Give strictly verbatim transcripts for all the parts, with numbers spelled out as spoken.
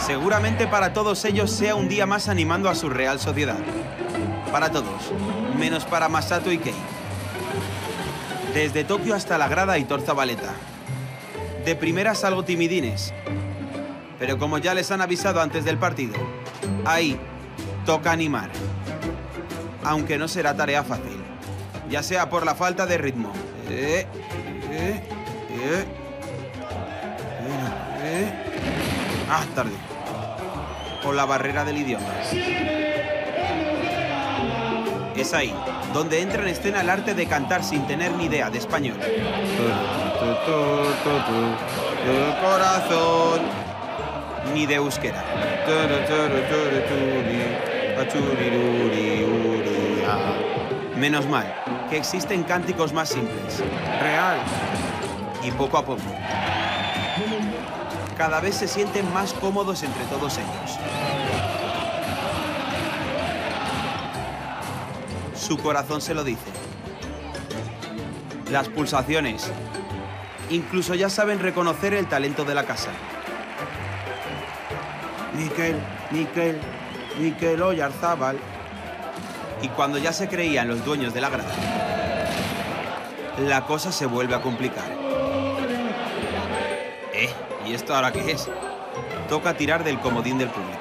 Seguramente para todos ellos sea un día más animando a su Real Sociedad. Para todos, menos para Masato y Kei. Desde Tokio hasta la grada Aitor Zabaleta. De primeras algo timidines, pero como ya les han avisado antes del partido, ahí toca animar. Aunque no será tarea fácil, ya sea por la falta de ritmo. Eh, eh, eh, eh, eh. Ah, tarde. O la barrera del idioma. Es ahí donde entra en escena el arte de cantar sin tener ni idea de español. El corazón, ni de euskera. Menos mal que existen cánticos más simples, real, y poco a poco cada vez se sienten más cómodos entre todos ellos. Su corazón se lo dice. Las pulsaciones. Incluso ya saben reconocer el talento de la casa. Mikel, Mikel, Mikel Oyarzábal. Y cuando ya se creían los dueños de la grada, la cosa se vuelve a complicar. ¿Eh? ¿Y esto ahora qué es? Toca tirar del comodín del público.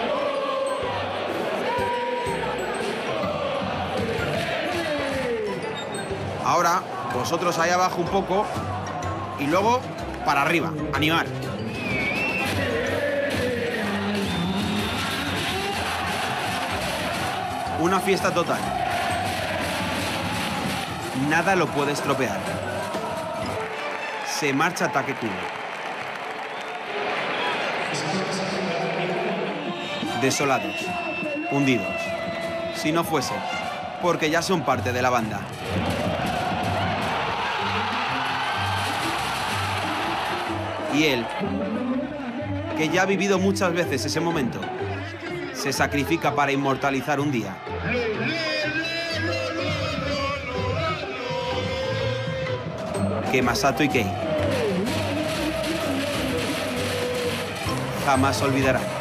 Ahora, vosotros ahí abajo un poco y luego para arriba, animar. Una fiesta total. Nada lo puede estropear. Se marcha Takekubo. Desolados, hundidos. Si no fuese, porque ya son parte de la banda. Y él, que ya ha vivido muchas veces ese momento, se sacrifica para inmortalizar un día. Que Masato y Kei jamás olvidarán.